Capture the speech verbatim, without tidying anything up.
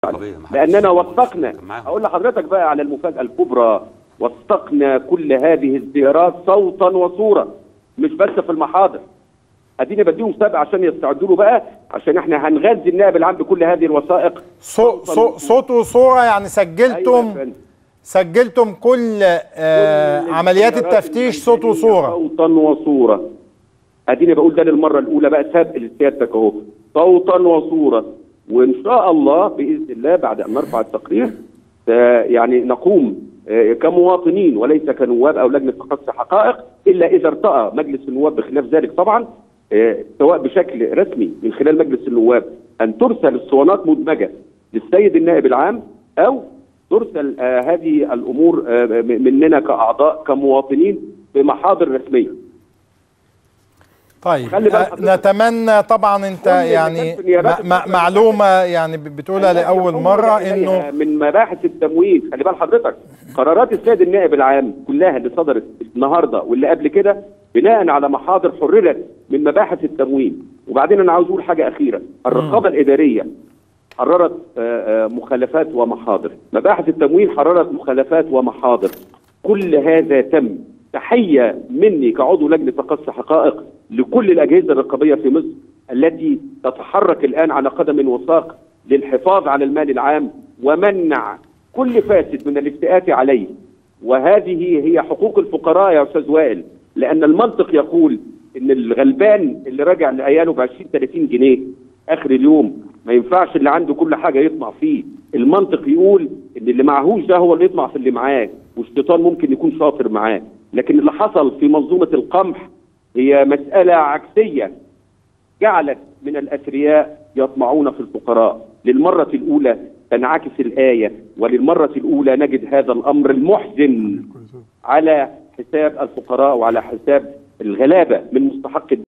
لأننا وثقنا. أقول لحضرتك بقى على المفاجأة الكبرى، وثقنا كل هذه الزيارات صوتا وصورة، مش بس في المحاضر. اديني بديهم سبق عشان يستعدوا له بقى، عشان احنا هنغذي النائب العام بكل هذه الوثائق. صوت صوت وصوره، يعني سجلتم أيوة سجلتم كل, آه كل عمليات التفتيش صوت وصوره. صوتا وصوره. اديني بقول ده للمره الاولى بقى، سابق لسيادتك اهو، صوتا وصوره. وان شاء الله باذن الله بعد ان نرفع التقرير يعني نقوم كمواطنين وليس كنواب او لجنه تقصي حقائق، الا اذا ارتأى مجلس النواب بخلاف ذلك طبعا، سواء بشكل رسمي من خلال مجلس النواب ان ترسل اسطوانات مدمجه للسيد النائب العام، او ترسل هذه الامور مننا كاعضاء كمواطنين بمحاضر رسميه. طيب نتمنى طبعا، انت يعني معلومه يعني بتقولها لاول مره انه من مباحث التموين. خلي بال حضرتك، قرارات السيد النائب العام كلها اللي صدرت النهارده واللي قبل كده بناء على محاضر حررت من مباحث التموين. وبعدين انا عاوز اقول حاجه اخيره، الرقابه الاداريه حررت مخالفات ومحاضر، مباحث التموين حررت مخالفات ومحاضر، كل هذا تم. تحيه مني كعضو لجنه تقصي حقائق لكل الاجهزه الرقابيه في مصر التي تتحرك الان على قدم وساق للحفاظ على المال العام ومنع كل فاسد من الافتئات عليه. وهذه هي حقوق الفقراء يا استاذ وائل، لان المنطق يقول ان الغلبان اللي راجع لعياله ب عشرين ثلاثين جنيه اخر اليوم ما ينفعش اللي عنده كل حاجه يطمع فيه. المنطق يقول ان اللي معهوش ده هو اللي يطمع في اللي معاه، والشيطان ممكن يكون شاطر معاه. لكن اللي حصل في منظومه القمح هي مساله عكسيه، جعلت من الاثرياء يطمعون في الفقراء. للمره الاولى تنعكس الايه، وللمره الاولى نجد هذا الامر المحزن على حساب الفقراء وعلى حساب الغلابه من مستحق